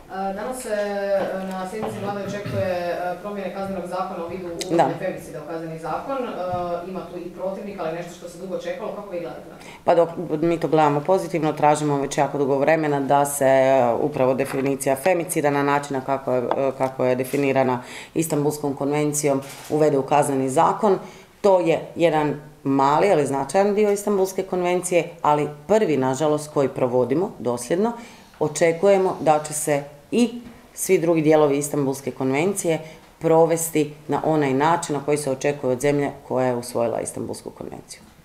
Danas se na sjednici vlade očekuje promjene kaznenog zakona u vidu uvođenja femicida u kazneni zakon. Ima tu i protivnik, ali nešto što se dugo čekalo. Kako vi gledate na to? Pa dok mi to gledamo pozitivno, tražimo već jako dugo vremena da se upravo definicija femicida na način kako je definirana Istanbulskom konvencijom uvede u kazneni zakon. To je jedan mali, ali značajan dio Istanbulske konvencije, ali prvi, nažalost, koji provodimo dosljedno. Očekujemo da će se i svi drugi dijelovi Istanbulske konvencije provesti na onaj način na koji se očekuje od zemlje koja je usvojila Istanbulsku konvenciju.